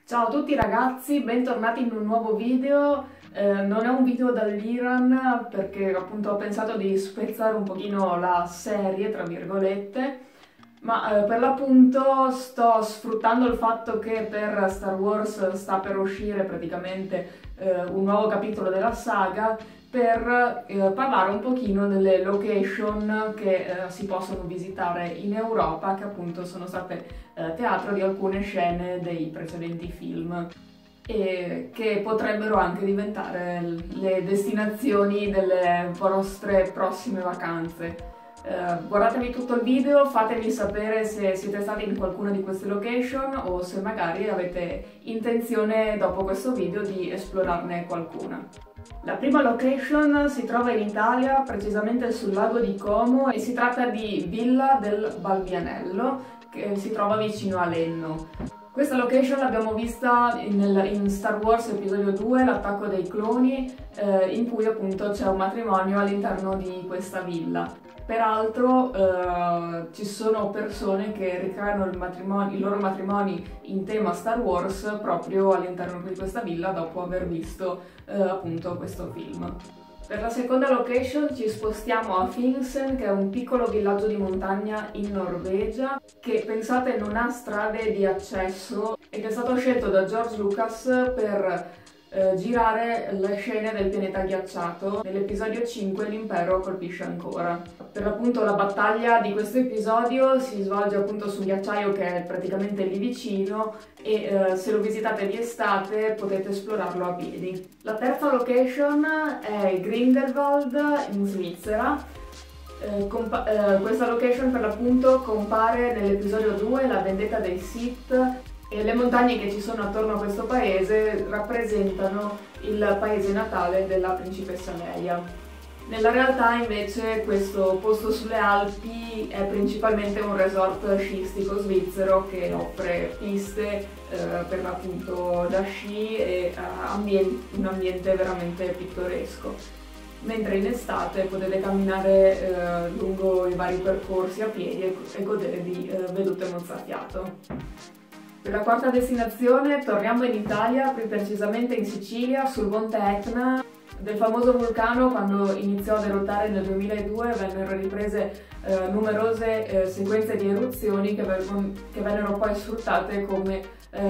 Ciao a tutti ragazzi, bentornati in un nuovo video. Non è un video dall'Iran perché appunto ho pensato di spezzare un pochino la serie, tra virgolette, ma per l'appunto sto sfruttando il fatto che per Star Wars sta per uscire praticamente un nuovo capitolo della saga per parlare un pochino delle location che si possono visitare in Europa, che appunto sono state teatro di alcune scene dei precedenti film e che potrebbero anche diventare le destinazioni delle vostre prossime vacanze. Guardatevi tutto il video, fatemi sapere se siete stati in qualcuna di queste location o se magari avete intenzione dopo questo video di esplorarne qualcuna. La prima location si trova in Italia, precisamente sul lago di Como, e si tratta di Villa del Balbianello, che si trova vicino a Lenno. Questa location l'abbiamo vista in Star Wars episodio 2, l'attacco dei cloni, in cui appunto c'è un matrimonio all'interno di questa villa. Peraltro ci sono persone che ricreano i loro matrimoni in tema Star Wars proprio all'interno di questa villa dopo aver visto appunto questo film. Per la seconda location ci spostiamo a Finsen, che è un piccolo villaggio di montagna in Norvegia, che pensate non ha strade di accesso ed è stato scelto da George Lucas per girare le scene del pianeta ghiacciato. Nell'episodio 5 l'impero colpisce ancora. Per l'appunto la battaglia di questo episodio si svolge appunto sul ghiacciaio che è praticamente lì vicino e se lo visitate di estate potete esplorarlo a piedi. La terza location è Grindelwald in Svizzera. Questa location per l'appunto compare nell'episodio 2, la vendetta dei Sith, e le montagne che ci sono attorno a questo paese rappresentano il paese natale della principessa Leia. Nella realtà invece questo posto sulle Alpi è principalmente un resort sciistico svizzero che offre piste per l'appunto da sci e un ambiente veramente pittoresco. Mentre in estate potete camminare lungo i vari percorsi a piedi e godere di vedute mozzafiato. Per la quarta destinazione torniamo in Italia, più precisamente in Sicilia, sul monte Etna. Del famoso vulcano, quando iniziò a eruttare nel 2002, vennero riprese numerose sequenze di eruzioni che vennero poi sfruttate come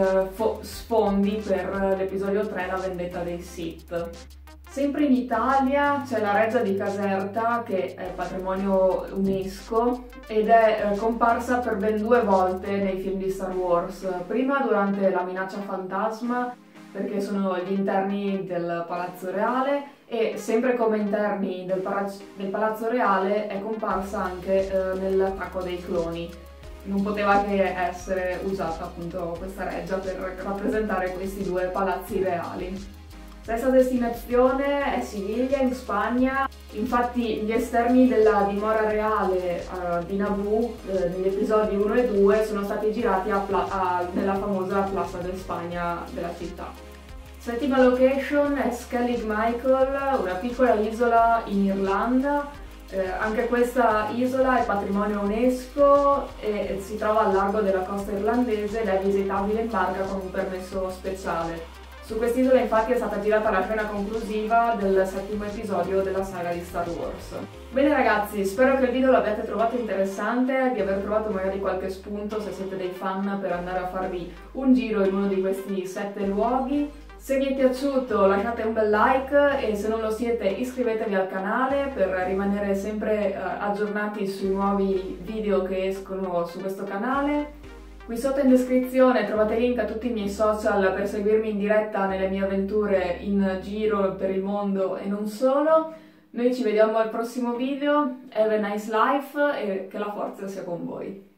sfondi per l'episodio 3, la vendetta dei Sith. Sempre in Italia c'è la Reggia di Caserta, che è patrimonio UNESCO ed è comparsa per ben 2 volte nei film di Star Wars. Prima durante La minaccia fantasma, perché sono gli interni del Palazzo Reale, e sempre come interni del Palazzo Reale è comparsa anche nell'attacco dei cloni. Non poteva che essere usata appunto questa reggia per rappresentare questi 2 palazzi reali. Sesta destinazione è Siviglia in Spagna. Infatti gli esterni della dimora reale di Naboo negli episodi 1 e 2 sono stati girati nella famosa Plaza de Spagna della città. Settima location è Skellig Michael, una piccola isola in Irlanda. Anche questa isola è patrimonio UNESCO e si trova al largo della costa irlandese ed è visitabile in barca con un permesso speciale. Su quest'isola infatti è stata girata la scena conclusiva del 7° episodio della saga di Star Wars. Bene ragazzi, spero che il video l'abbiate trovato interessante, di aver trovato magari qualche spunto se siete dei fan per andare a farvi un giro in uno di questi 7 luoghi. Se vi è piaciuto lasciate un bel like e se non lo siete iscrivetevi al canale per rimanere sempre aggiornati sui nuovi video che escono su questo canale. Qui sotto in descrizione trovate link a tutti i miei social per seguirmi in diretta nelle mie avventure in giro per il mondo e non solo. Noi ci vediamo al prossimo video, have a nice life e che la forza sia con voi.